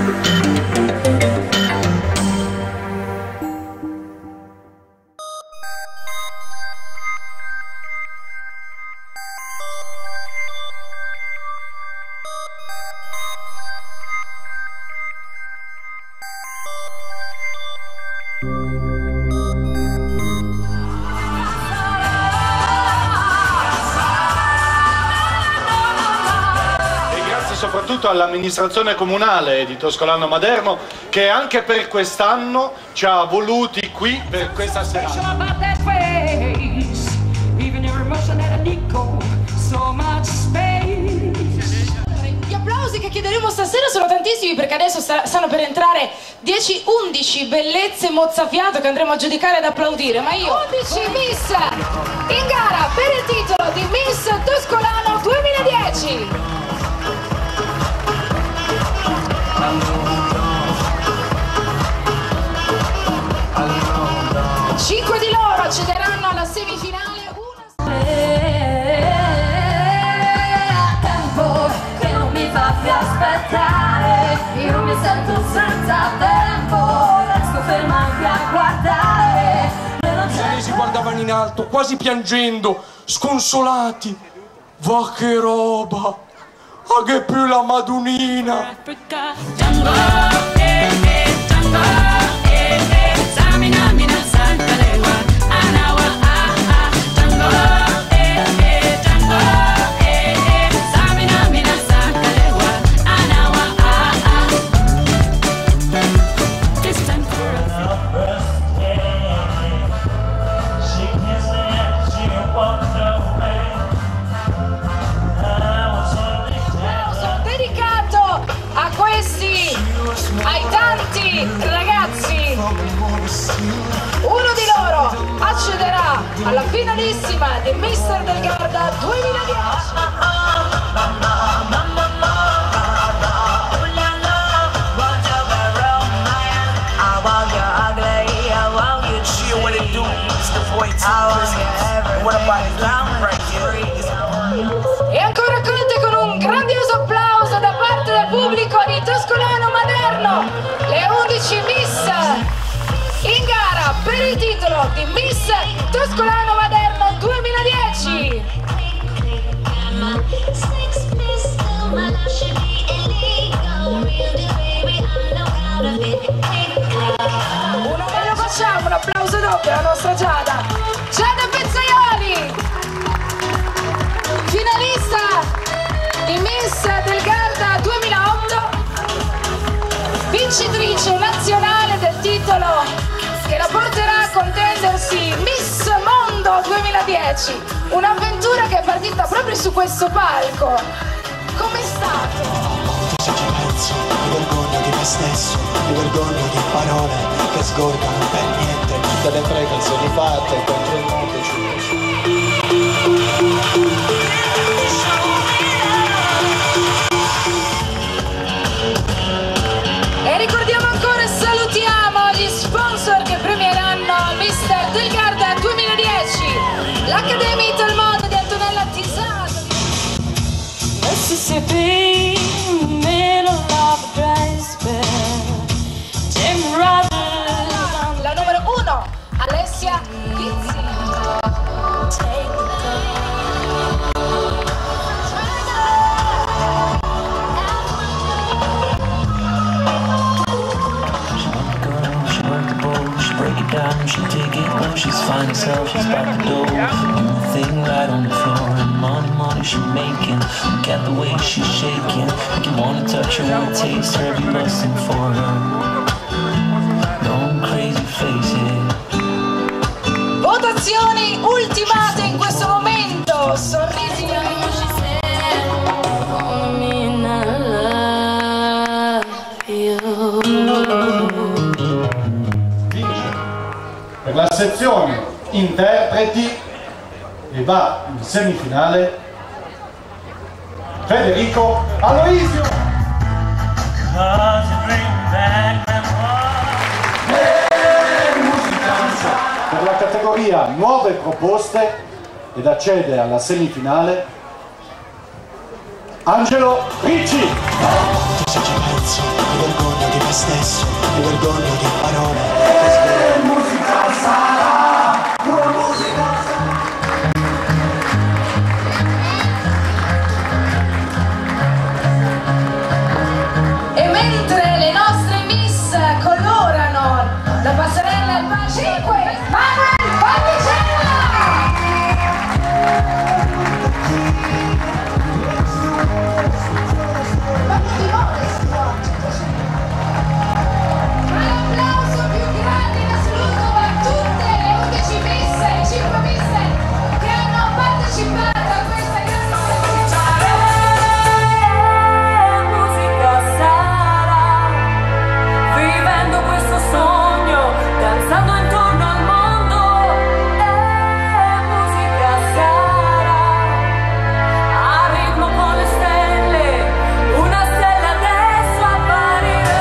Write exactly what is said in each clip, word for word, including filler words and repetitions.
Soprattutto all'amministrazione comunale di Toscolano Maderno, che anche per quest'anno ci ha voluti qui per questa serata. Gli applausi che chiederemo stasera sono tantissimi, perché adesso stanno per entrare dieci undici bellezze mozzafiato che andremo a giudicare ed applaudire, ma io undici Miss in gara per il titolo di Miss Toscolano duemiladieci. Cinque di loro accederanno alla semifinale. Una... Tempo che non mi fa più aspettare, io mi sento senza tempo, resto ferma qui a guardare. Gli si guardavano in alto, quasi piangendo, sconsolati. Va che roba! Ah, che più la Madunina! ai tanti ragazzi, uno di loro accederà alla finalissima di Mister del Garda duemiladieci. E ancora conte con un grandioso applauso da parte del pubblico di Toscolano Maderno, le undici Miss in gara per il titolo di Miss Toscolano Maderno duemiladieci. Uno me lo facciamo, un applauso doppio alla nostra Giada, Giada Pezzaioli, finalista di Miss del Garda duemilaotto, vincitrice nazionale del titolo che la porterà a contendersi Miss Mondo duemiladieci, un'avventura che è partita proprio su questo palco. Com'è stato? Se ci penso, mi vergogno di me stesso, mi vergogno di parole che sgorgano per niente, delle frequenze fatte contro il mondo ci E ricordiamo ancora e salutiamo gli sponsor che premieranno Mister del Garda duemiladieci, l'Accademia Italmode di Antonella Tisano, Mississippi, middle of a dry spell, Jim Rogers, la numero uno Alessia Lizzi, she take it low, she's fine as hell, she's about to go. New thing right on the floor, and money, money she making. Look at the way she's shaking, make you wanna touch her, wanna taste her, be lusting for her. Going crazy, face it. Votazioni ultimate in questo momento, sorrisi per la sezione interpreti e va in semifinale Federico Aloisio. Per la categoria nuove proposte ed accede alla semifinale Angelo Ricci. Se ci penso, mi vergogno stesso, mi vergogno di parole che sgorgano. Musica sarà, tua musica sarà. E mentre le nostre miss colorano la passerella al bar cinque, Manuel Vallicella! Un applauso più grande in assoluto a tutte le undici miss e cinque miss che hanno partecipato a questa grande Musica sarà, vivendo questo sogno, danzando intorno al mondo. E musica sarà, a ritmo con le stelle, una stella adesso apparirà.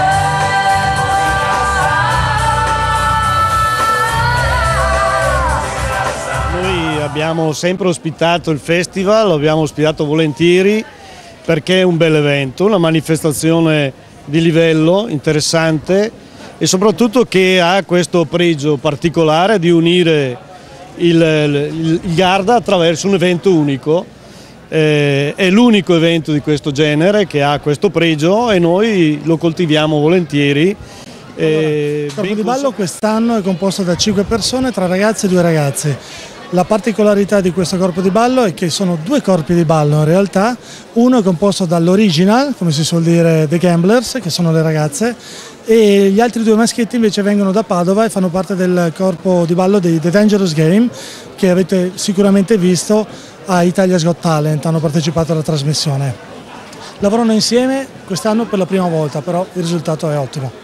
Noi abbiamo sempre ospitato il festival, lo abbiamo ospitato volentieri perché è un bel evento, una manifestazione di livello interessante e soprattutto che ha questo pregio particolare di unire il, il, il Garda attraverso un evento unico. Eh, è l'unico evento di questo genere che ha questo pregio e noi lo coltiviamo volentieri. Eh, Il corpo ben di ballo cons- quest'anno è composto da cinque persone, tre ragazzi e due ragazzi. La particolarità di questo corpo di ballo è che sono due corpi di ballo in realtà, uno è composto dall'original, come si suol dire The Gamblers, che sono le ragazze, e gli altri due maschietti invece vengono da Padova e fanno parte del corpo di ballo di The Dangerous Game, che avete sicuramente visto a Italia's Got Talent, hanno partecipato alla trasmissione. Lavorano insieme quest'anno per la prima volta, però il risultato è ottimo.